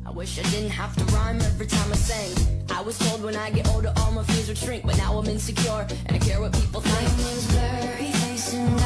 I wish I didn't have to rhyme every time I sang. I was told when I get older all my fears would shrink, but now I'm insecure and I care what people think. My name's blurry, facing